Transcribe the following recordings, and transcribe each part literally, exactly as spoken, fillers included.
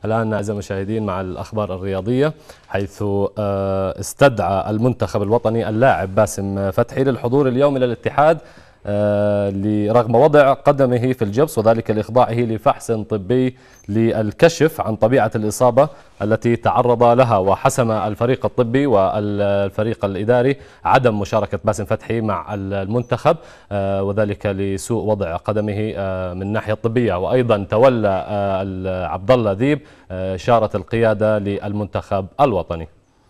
الآن أعزائي المشاهدين مع الأخبار الرياضية، حيث استدعى المنتخب الوطني اللاعب باسم فتحي للحضور اليوم إلى الاتحاد رغم وضع قدمه في الجبس، وذلك لإخضاعه لفحص طبي للكشف عن طبيعة الإصابة التي تعرض لها. وحسم الفريق الطبي والفريق الإداري عدم مشاركة باسم فتحي مع المنتخب، وذلك لسوء وضع قدمه من الناحية الطبية. وأيضا تولى عبد الله ذيب شارة القيادة للمنتخب الوطني.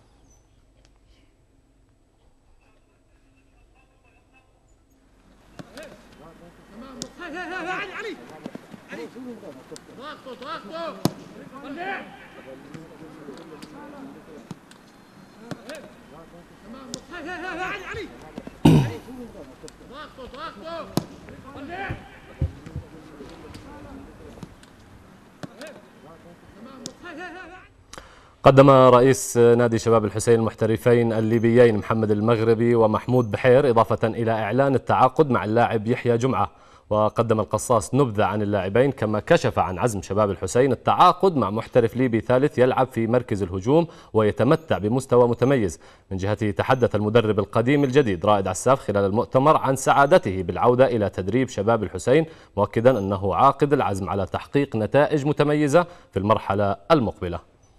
قدم رئيس نادي شباب الحسين المحترفين الليبيين محمد المغربي ومحمود بحير إضافة إلى إعلان التعاقد مع اللاعب يحيى جمعة. وقدم القصاص نبذة عن اللاعبين، كما كشف عن عزم شباب الحسين التعاقد مع محترف ليبي ثالث يلعب في مركز الهجوم ويتمتع بمستوى متميز. من جهته تحدث المدرب القديم الجديد رائد عساف خلال المؤتمر عن سعادته بالعودة إلى تدريب شباب الحسين، مؤكدا أنه عاقد العزم على تحقيق نتائج متميزة في المرحلة المقبلة.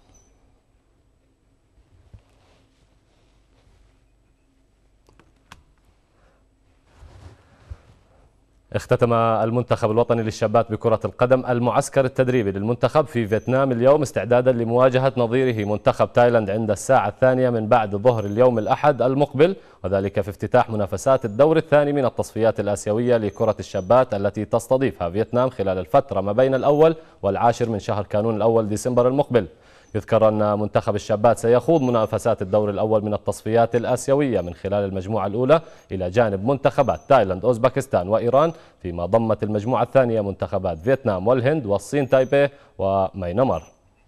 اختتم المنتخب الوطني للشابات بكرة القدم المعسكر التدريبي للمنتخب في فيتنام اليوم استعدادا لمواجهة نظيره منتخب تايلاند عند الساعة الثانية من بعد ظهر اليوم الأحد المقبل، وذلك في افتتاح منافسات الدور الثاني من التصفيات الآسيوية لكرة الشابات التي تستضيفها فيتنام خلال الفترة ما بين الأول والعاشر من شهر كانون الأول ديسمبر المقبل. يذكر أن منتخب الشابات سيخوض منافسات الدور الأول من التصفيات الآسيوية من خلال المجموعة الأولى إلى جانب منتخبات تايلاند أوزبكستان وإيران، فيما ضمت المجموعة الثانية منتخبات فيتنام والهند والصين تايبي وميانمار.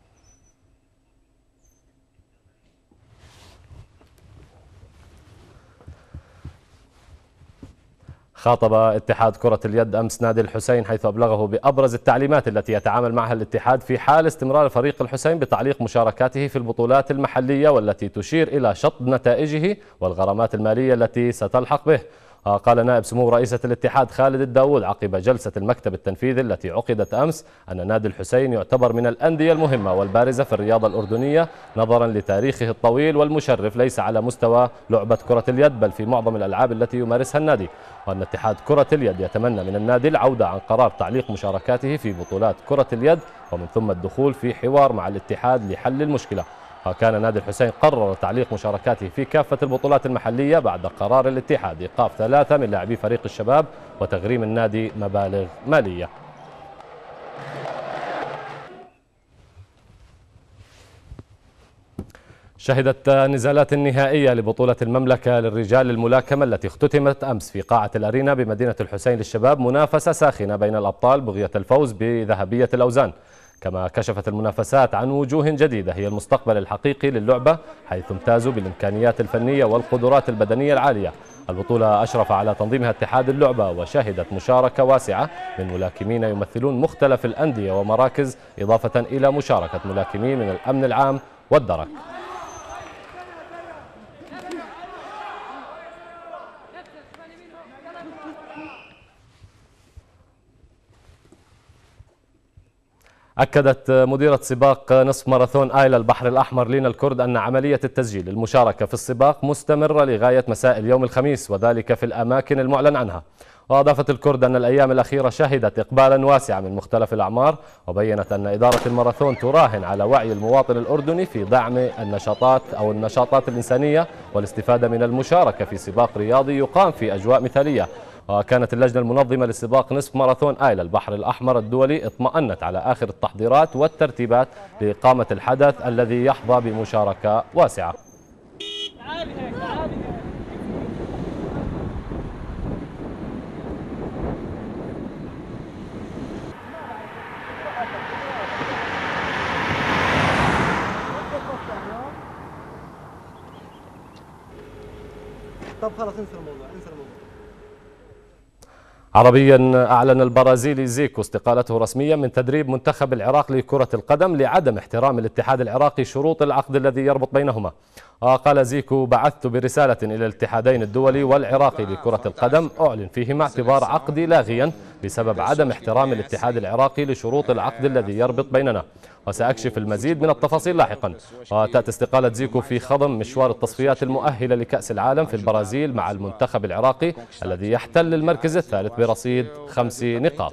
خاطب اتحاد كرة اليد أمس نادي الحسين، حيث أبلغه بأبرز التعليمات التي يتعامل معها الاتحاد في حال استمرار فريق الحسين بتعليق مشاركاته في البطولات المحلية، والتي تشير إلى شطب نتائجه والغرامات المالية التي ستلحق به. قال نائب سمو رئيسة الاتحاد خالد الداود عقب جلسة المكتب التنفيذي التي عقدت أمس أن نادي الحسين يعتبر من الأندية المهمة والبارزة في الرياضة الأردنية نظرا لتاريخه الطويل والمشرف، ليس على مستوى لعبة كرة اليد بل في معظم الألعاب التي يمارسها النادي. وأن اتحاد كرة اليد يتمنى من النادي العودة عن قرار تعليق مشاركاته في بطولات كرة اليد، ومن ثم الدخول في حوار مع الاتحاد لحل المشكلة. وكان نادي الحسين قرر تعليق مشاركاته في كافة البطولات المحلية بعد قرار الاتحاد إيقاف ثلاثة من لاعبي فريق الشباب وتغريم النادي مبالغ مالية. شهدت النزالات النهائية لبطولة المملكة للرجال للملاكمة التي اختتمت أمس في قاعة الأرينا بمدينة الحسين للشباب منافسة ساخنة بين الأبطال بغية الفوز بذهبية الأوزان. كما كشفت المنافسات عن وجوه جديدة هي المستقبل الحقيقي للعبة، حيث امتازوا بالإمكانيات الفنية والقدرات البدنية العالية. البطولة أشرف على تنظيمها اتحاد اللعبة، وشهدت مشاركة واسعة من ملاكمين يمثلون مختلف الأندية ومراكز، إضافة إلى مشاركة ملاكمين من الأمن العام والدرك. أكدت مديرة سباق نصف ماراثون آيلا البحر الأحمر لينا الكرد أن عملية التسجيل للمشاركة في السباق مستمرة لغاية مساء اليوم الخميس، وذلك في الأماكن المعلن عنها. وأضافت الكرد أن الأيام الأخيرة شهدت إقبالا واسعا من مختلف الأعمار، وبينت أن إدارة الماراثون تراهن على وعي المواطن الأردني في دعم النشاطات أو النشاطات الإنسانية والاستفادة من المشاركة في سباق رياضي يقام في أجواء مثالية. وكانت اللجنة المنظمة لسباق نصف ماراثون آيلا البحر الأحمر الدولي اطمأنت على آخر التحضيرات والترتيبات لإقامة الحدث الذي يحظى بمشاركة واسعة. طب خلاص انسى الموضوع انسى الموضوع. عربيا، أعلن البرازيلي زيكو استقالته رسميا من تدريب منتخب العراق لكرة القدم لعدم احترام الاتحاد العراقي شروط العقد الذي يربط بينهما. قال زيكو: بعثت برسالة إلى الاتحادين الدولي والعراقي لكرة القدم أعلن فيهما اعتبار عقدي لاغيا بسبب عدم احترام الاتحاد العراقي لشروط العقد الذي يربط بيننا، وسأكشف المزيد من التفاصيل لاحقا. وتأتي استقالة زيكو في خضم مشوار التصفيات المؤهلة لكأس العالم في البرازيل مع المنتخب العراقي الذي يحتل المركز الثالث برصيد خمس نقاط.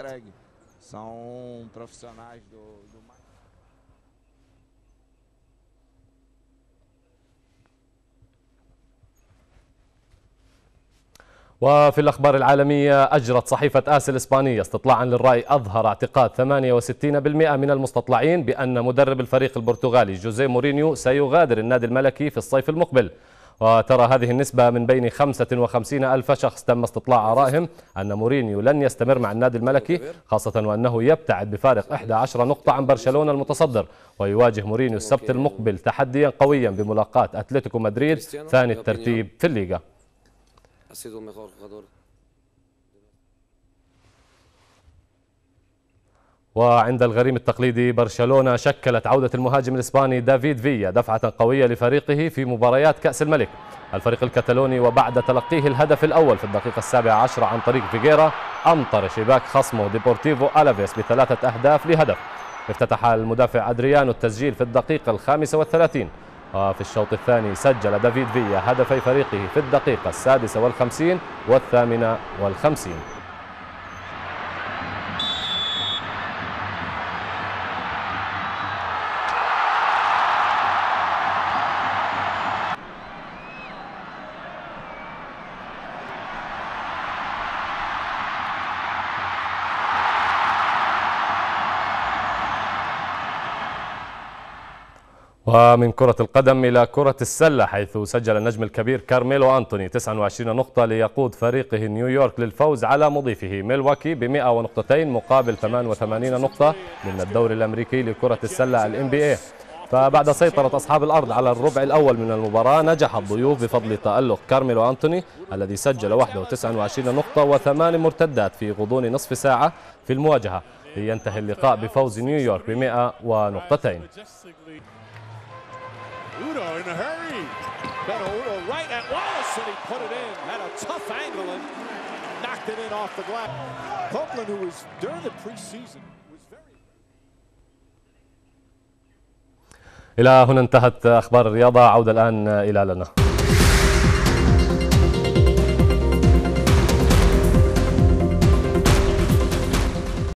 وفي الأخبار العالمية، أجرت صحيفة آس الإسبانية استطلاعا للرأي أظهر اعتقاد ثمانية وستين بالمئة من المستطلعين بأن مدرب الفريق البرتغالي جوزيه مورينيو سيغادر النادي الملكي في الصيف المقبل. وترى هذه النسبة من بين خمسة وخمسين ألف شخص تم استطلاع آرائهم أن مورينيو لن يستمر مع النادي الملكي، خاصة وأنه يبتعد بفارق إحدى عشرة نقطة عن برشلونة المتصدر. ويواجه مورينيو السبت المقبل تحديا قويا بملاقاة أتلتيكو مدريد ثاني الترتيب في الليغا. وعند الغريم التقليدي، برشلونة شكلت عودة المهاجم الإسباني دافيد فيا دفعة قوية لفريقه في مباريات كأس الملك. الفريق الكتالوني وبعد تلقيه الهدف الأول في الدقيقة السابعة عشرة عن طريق فيغيرا أمطر شباك خصمه ديبورتيفو ألافيس بثلاثة أهداف لهدف. افتتح المدافع أدريانو التسجيل في الدقيقة الخامسة والثلاثين، وفي الشوط الثاني سجل دافيد فيا هدفي فريقه في الدقيقة السادسة والخمسين والثامنة والخمسين. ومن كرة القدم إلى كرة السلة، حيث سجل النجم الكبير كارميلو أنتوني تسعة وعشرين نقطة ليقود فريقه نيويورك للفوز على مضيفه ميلواكي بمئة ونقطتين مقابل ثمانية وثمانين نقطة من الدوري الأمريكي لكرة السلة ال إن بي إيه. فبعد سيطرة أصحاب الأرض على الربع الأول من المباراة، نجح الضيوف بفضل تألق كارميلو أنتوني الذي سجل وحده تسعة وعشرين نقطة وثمان مرتدات في غضون نصف ساعة في المواجهة، لينتهي اللقاء بفوز نيويورك بمئة ونقطتين. Udo in a hurry. Beto Udo right at Wallace and he put it in. Had a tough angle and knocked it in off the glass. Copeland, who was during the preseason, was very. إلى هنا انتهت أخبار الرياضة. عودة الآن إلى لنا.